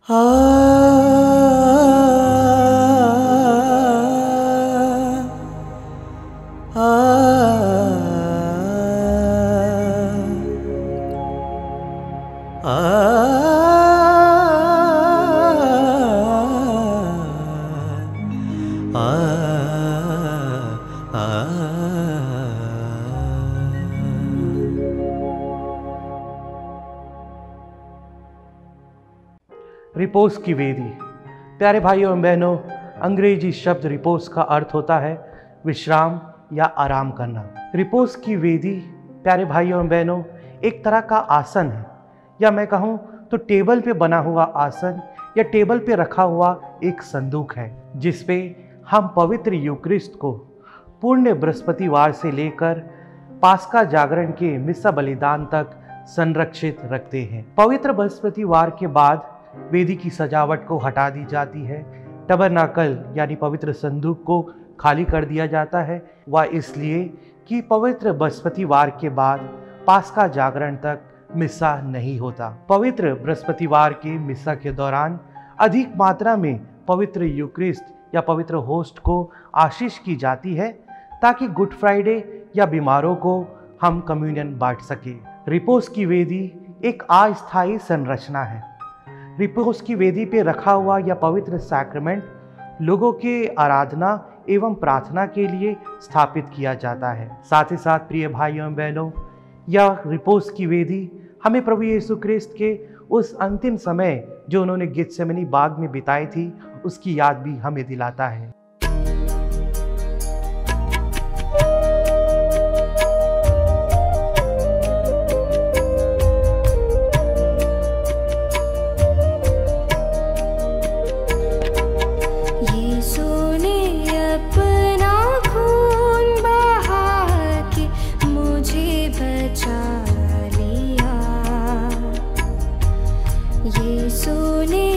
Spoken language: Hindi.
रिपोज की वेदी। प्यारे भाइयों एवं बहनों, अंग्रेजी शब्द रिपोज का अर्थ होता है विश्राम या आराम करना। रिपोज की वेदी प्यारे भाइयों एवं बहनों एक तरह का आसन है, या मैं कहूँ तो टेबल पे बना हुआ आसन या टेबल पे रखा हुआ एक संदूक है, जिसपे हम पवित्र यूक्रिस्ट को पूर्ण बृहस्पतिवार से लेकर पास्का जागरण के मिस्सा बलिदान तक संरक्षित रखते हैं। पवित्र बृहस्पतिवार के बाद वेदी की सजावट को हटा दी जाती है, टबरनाकल यानी पवित्र संदूक को खाली कर दिया जाता है। वह इसलिए कि पवित्र बृहस्पतिवार के बाद पास्का जागरण तक मिस्सा नहीं होता। पवित्र बृहस्पतिवार के मिस्सा के दौरान अधिक मात्रा में पवित्र यूक्रिस्ट या पवित्र होस्ट को आशीष की जाती है, ताकि गुड फ्राइडे या बीमारों को हम कम्युनियन बांट सके। रिपोज की वेदी एक अस्थायी संरचना है। रिपोज की वेदी पे रखा हुआ यह पवित्र सैक्रेमेंट लोगों के आराधना एवं प्रार्थना के लिए स्थापित किया जाता है। साथ ही साथ प्रिय भाइयों एवं बहनों, यह रिपोज की वेदी हमें प्रभु यीशु क्रिस्त के उस अंतिम समय जो उन्होंने गेत्सेमनी बाग में बिताई थी, उसकी याद भी हमें दिलाता है। यीशु ने